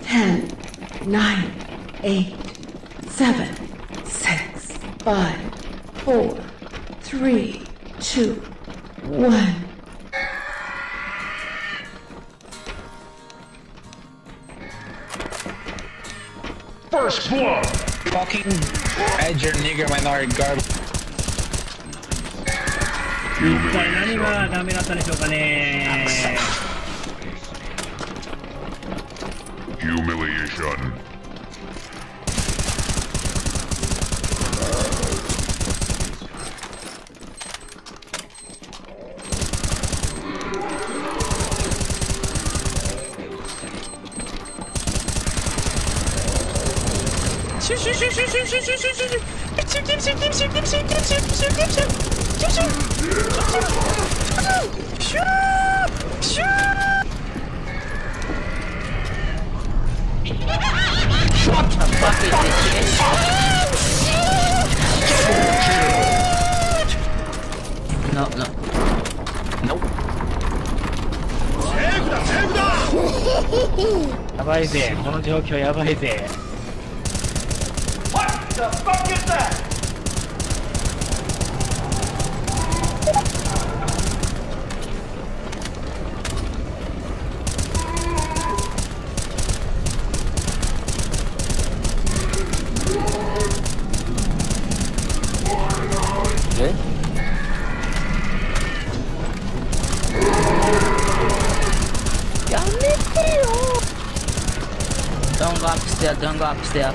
10, 9, 8, 7, 6, 5, 4, 3, 2, 1. First blood! Fucking edger nigger minority garbage. 一体何がダメだったでしょうかね。 Humiliation. What the fuck is this shit? No, no. Nope. やばいぜ、この状況やばいぜ。 What the fuck is that? Don't go upstairs, don't go upstairs.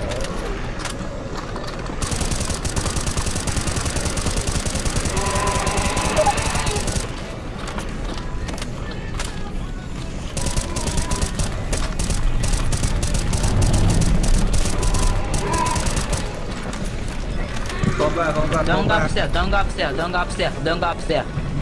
Don't go upstairs, don't go upstairs, don't go upstairs, don't go upstairs.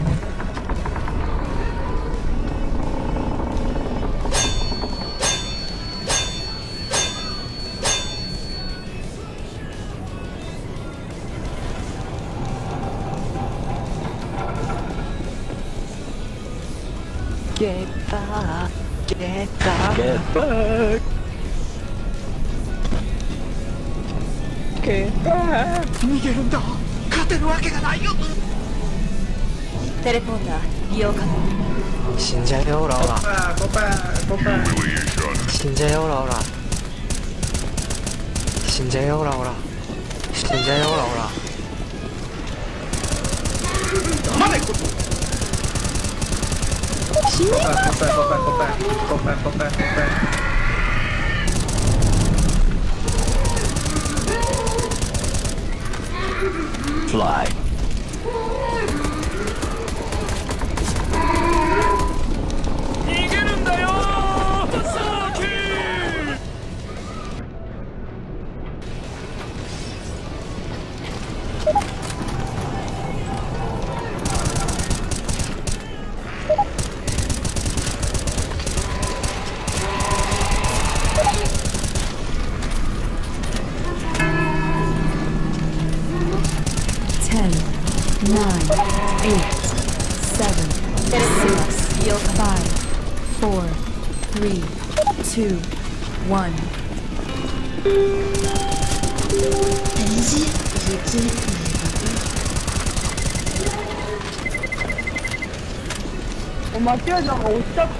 Get back, get back, get back, get back. 逃げるんだ。勝てるわけがないよ。 テレポーター利用可能。 死んじゃうよオラオラ。 Humiliation. 死んじゃうよオラオラ。死んじゃうよオラオラ。死んじゃうよオラオラ。 黙れこと。 Fly. Nine, 8, 7, 6, 5, 4, 3, 2, 1. Allez-y, jetez les vapeurs. 間違いなんか押しちゃった。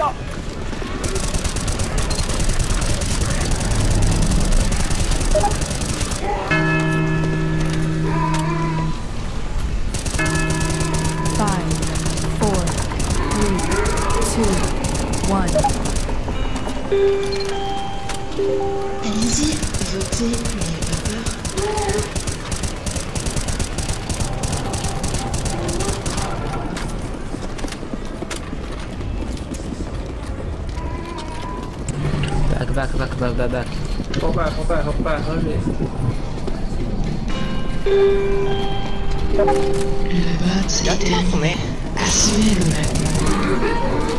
Allez-y, jetez les vapeurs. Back. Hop back, hurry. Le bot s'est éteint. Suivez le map.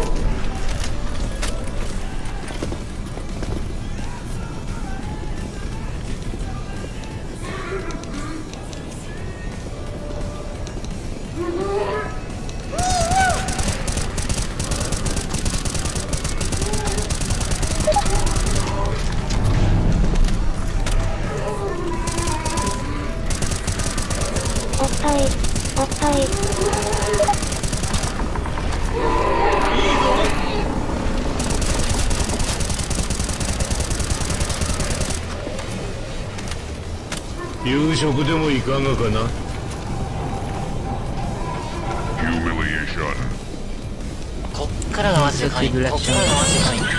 夕食でもいかがかな。Humiliation。 こっからがマジでかい。こっからがマジでかい。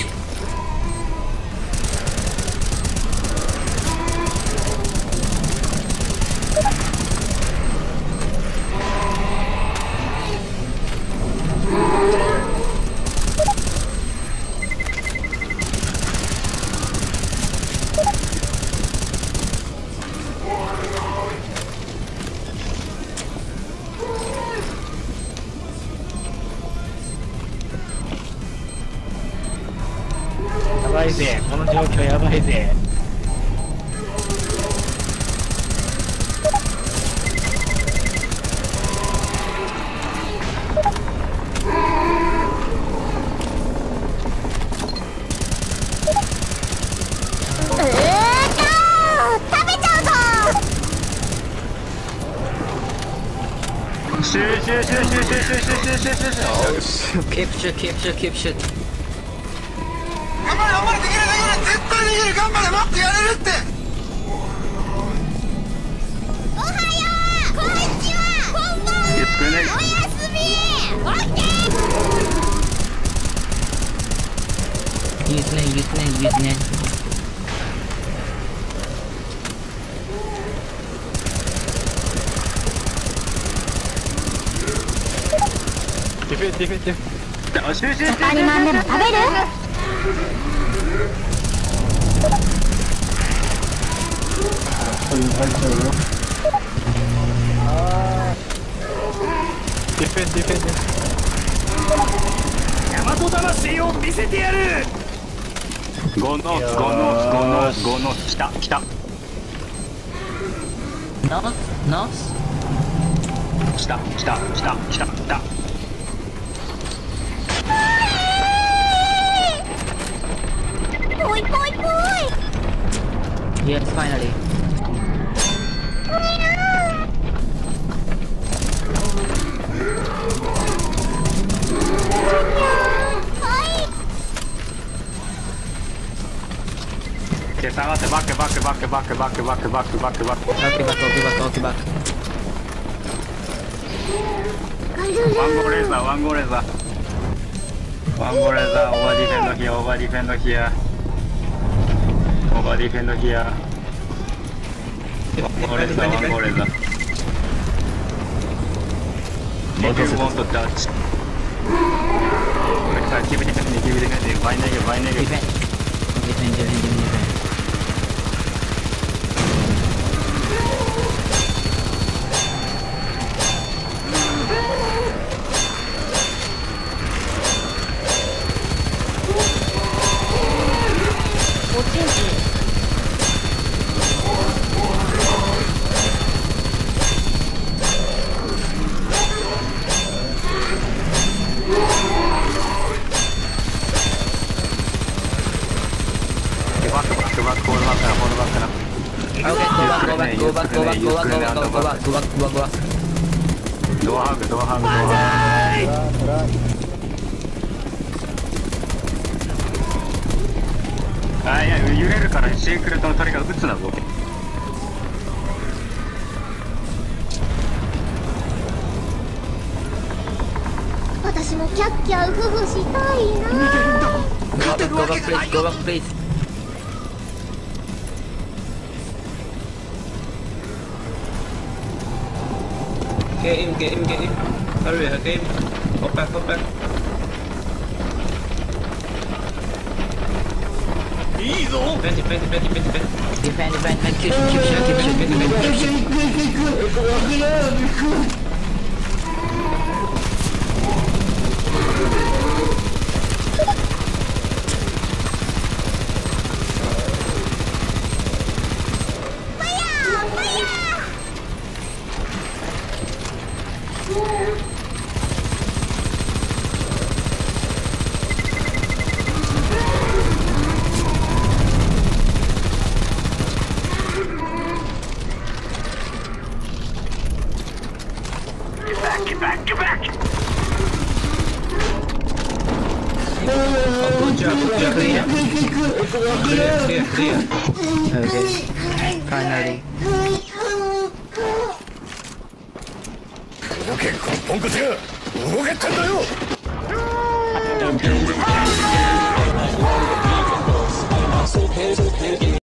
やばいぜ、この状況やばいぜ。 食べちゃうぞ。 シューシューシューシューシューシューシューシューシューシュー。キープシューキープシューキープシュー。 頑張れ頑張れ、できるできる、絶対できる、頑張れ、待ってやれるって。 おはよう、こんにちは、こんばんは、おやすみ。オッケー。 いいですねいいですねいいですね。 ディフェンディフェンディフェン。 シューシューシュー。 他にマンでも食べる？ ディフェンディフェンディフ大和魂を見せてやる。 ゴノースゴノースゴノースゴノース。来た来たノースノース。 来た来た来た来た来た。 ぽいぽいぽい。 Yes, finally. Okay, 下がってバックバックバックバックバックバックバックバックバック。 Okay, back, okay, back, okay, back. ワンゴーレーザーワンゴーレーザーワンゴーレーザー。オーバーディフェンドヒアオーバーディフェンドヒアオーバーディフェンドヒア。ワンゴーレーザーワンゴーレーザー。If you want to touch. Keep defending, keep defending. Buy negative, buy negative. Defend. Defend, defend, defend, defend. Okay, go back, go back, go back, go back, go back, go back, go back, go back, go back, go back. ドアハグドアハグドアハグ。あ、いや揺れるからシークレットの鳥が撃つなぞ。 私もキャッキャウフフしたいな。 Go back, go back, please, go back, please. Get in. Hurry, get in. Hop back. Defend. Defend, defend, and keep Get back! Good job. Clear. Okay. Finally. 動けポンコツが動けってんだよ